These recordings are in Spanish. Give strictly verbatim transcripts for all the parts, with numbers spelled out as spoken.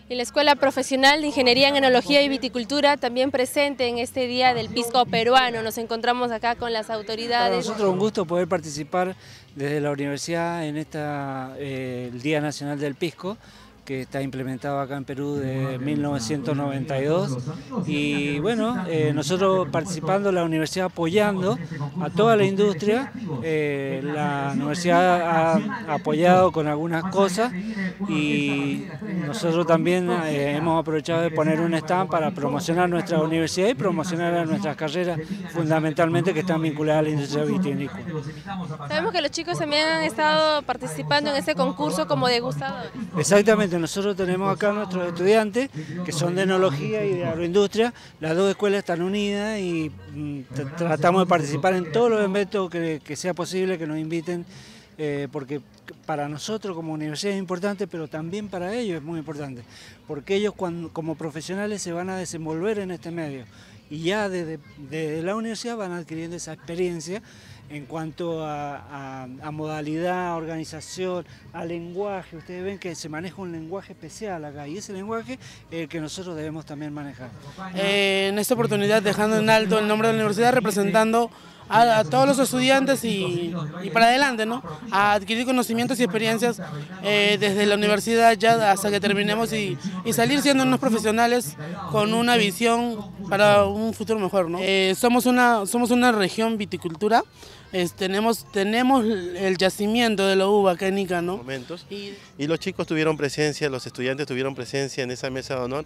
Y la Escuela Profesional de Ingeniería en Enología y Viticultura también presente en este Día del Pisco Peruano. Nos encontramos acá con las autoridades. Para nosotros es un gusto poder participar desde la universidad en esta, eh, el Día Nacional del Pisco, que está implementado acá en Perú de mil novecientos noventa y dos, y bueno, eh, nosotros participando, la universidad apoyando a toda la industria. Eh, la universidad ha apoyado con algunas cosas y nosotros también eh, hemos aprovechado de poner un stand para promocionar nuestra universidad y promocionar a nuestras carreras, fundamentalmente que están vinculadas a la industria vitivinícola. Sabemos que los chicos también han estado participando en este concurso como degustadores. Exactamente, nosotros tenemos acá nuestros estudiantes que son de enología y de agroindustria. Las dos escuelas están unidas y tratamos de participar en todos los eventos que, que sea posible, que nos inviten, eh, porque para nosotros como universidad es importante, pero también para ellos es muy importante, porque ellos cuando, como profesionales se van a desenvolver en este medio y ya desde, desde la universidad van adquiriendo esa experiencia en cuanto a, a, a modalidad, organización, a lenguaje. Ustedes ven que se maneja un lenguaje especial acá y ese lenguaje es el que nosotros debemos también manejar. Eh, en esta oportunidad dejando en alto el nombre de la universidad, representando a, a todos los estudiantes y, y para adelante, ¿no? A adquirir conocimientos y experiencias eh, desde la universidad ya hasta que terminemos y, y salir siendo unos profesionales con una visión para un futuro mejor, ¿no? Eh, somos, una, somos una región viticultura. Es, tenemos, tenemos el yacimiento de la uva acá en Ica, ¿no? Momentos. Y, y los chicos tuvieron presencia, los estudiantes tuvieron presencia en esa mesa de honor.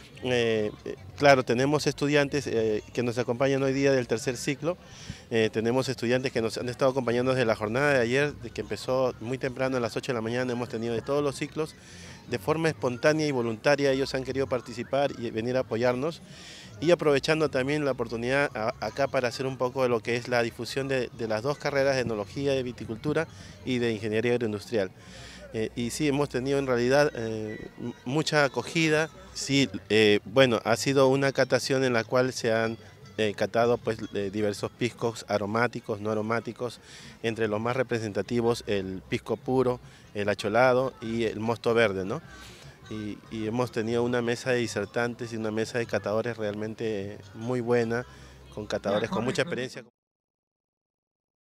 Eh, claro, tenemos estudiantes eh, que nos acompañan hoy día del tercer ciclo, eh, tenemos estudiantes que nos han estado acompañando desde la jornada de ayer, de que empezó muy temprano a las ocho de la mañana, hemos tenido de todos los ciclos, de forma espontánea y voluntaria ellos han querido participar y venir a apoyarnos, y aprovechando también la oportunidad a, acá para hacer un poco de lo que es la difusión de, de las dos carreras de enología, de viticultura y de ingeniería agroindustrial. Eh, y sí, hemos tenido en realidad eh, mucha acogida. Sí, eh, bueno, ha sido una catación en la cual se han eh, catado pues, eh, diversos piscos aromáticos, no aromáticos, entre los más representativos el pisco puro, el acholado y el mosto verde, ¿no? Y, y hemos tenido una mesa de disertantes y una mesa de catadores realmente muy buena, con catadores con mucha experiencia.